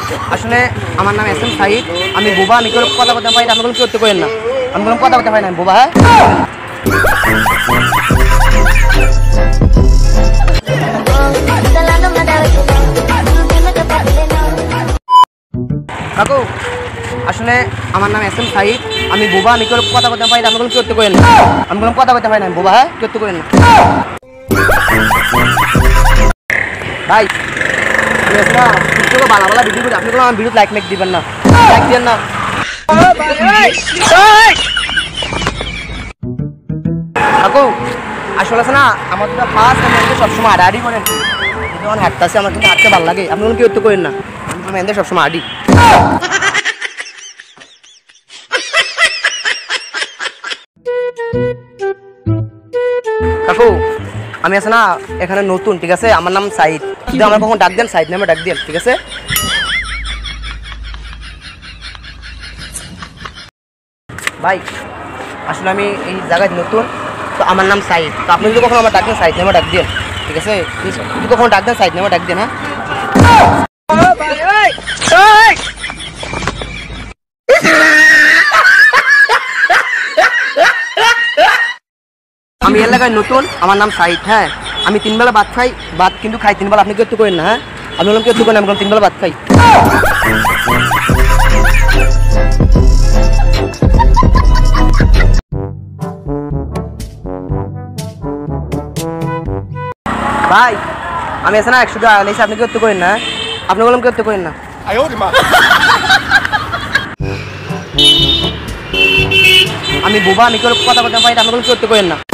আসলে আমার নাম এস এম সাইদ। আমি বোবা, আমি কোনো কথা বলতে পারি না, আপনি কোনো কি করতে পারেন না, আমি কোনো কথা বলতে পারি না, বোবা। হ্যাঁ কাকু, আসলে আমার নাম এস এম সাইদ। আমি বোবা, আমি কোনো কথা বলতে পারি না, আপনি কোনো কি করতে পারেন না, আমি কোনো কথা বলতে পারি না, বোবা। হ্যাঁ করতে পারেন না ভাই। আমি না টিকটকে ভালো ভালো ভিডিও করি, আপনি কোনো আমার ভিডিও লাইক দিবেন না, লাইক দিবেন না কাকু। আসলে আছে না আমার তো ফার্স্ট আমি সবসময় আড়াআড়ি করেন, যখন হাঁটতেছে আমার কিন্তু হাঁটতে ভালো লাগে, আপনি কোনো কি করতে করেন না, আমি এদের সবসময় আড়ি। কাকু আমি আছে না এখানে নতুন, ঠিক আছে, আমার নাম সাইদ, যদি আমার কখন ডাক দেন সাইদ নামে ডাক দেন, ঠিক আছে ভাই। আসলে আমি এই জায়গায় নতুন, তো আমার নাম সাইদ, তো আপনি যদি কখনো আমার ডাক দেন সাইদ নামে ডাক দেন, ঠিক আছে, যদি কখনো ডাক দেন সাইদ নামে ডাক দেন। হ্যাঁ আমি এলাকায় নতুন, আমার নাম সাইদ। হ্যাঁ আমি 3 বেলা ভাত খাই, ভাত কিন্তু খাই 3 বেলা, আপনি কি একটু করেন না? হ্যাঁ আপনি বললাম কি একটু করেন, আমি 3 বেলা ভাত খাই। ভাই আমি আছে না 100 টাকা নিয়েছি, আপনি কি একটু করেন না? আপনি বললাম কি একটু করেন না? আমি বোবা, আমি কোনো কথা বলতে পারি না, আপনি কোনো কি করতে করেন না।